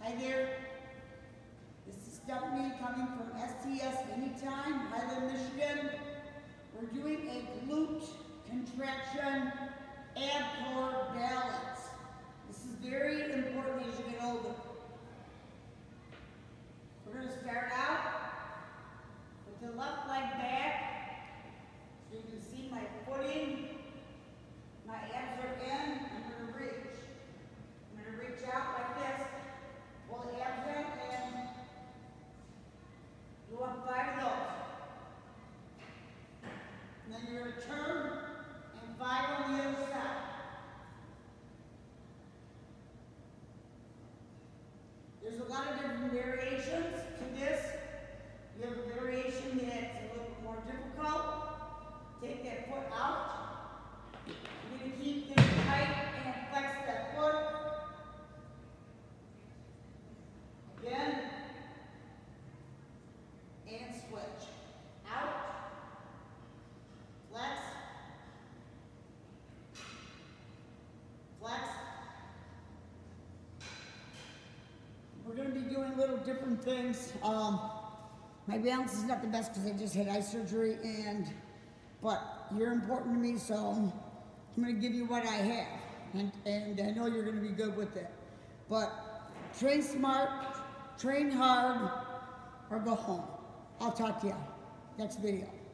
Hi there, this is Stephanie coming from STS Anytime, Highland, Michigan. We're doing a glute contraction ab core balance. This is very important as you get older. We're going to start out with the left leg back, so you can see my footing. My abs are in. I'm going to reach. I'm going to reach out like this. Pull the abs in and you want 5 of those. And then you're going to turn and 5 on the other side. There's a lot of different variations to this. You have a variation that's a little bit more difficult. Take that foot out. You're going to keep this tight and flex that foot. Again, and switch. Out, flex, flex. We're going to be doing little different things. My balance is not the best because I just had eye surgery, but you're important to me, so I'm going to give you what I have, and I know you're going to be good with it. But train smart, train hard, or go home. I'll talk to you next video.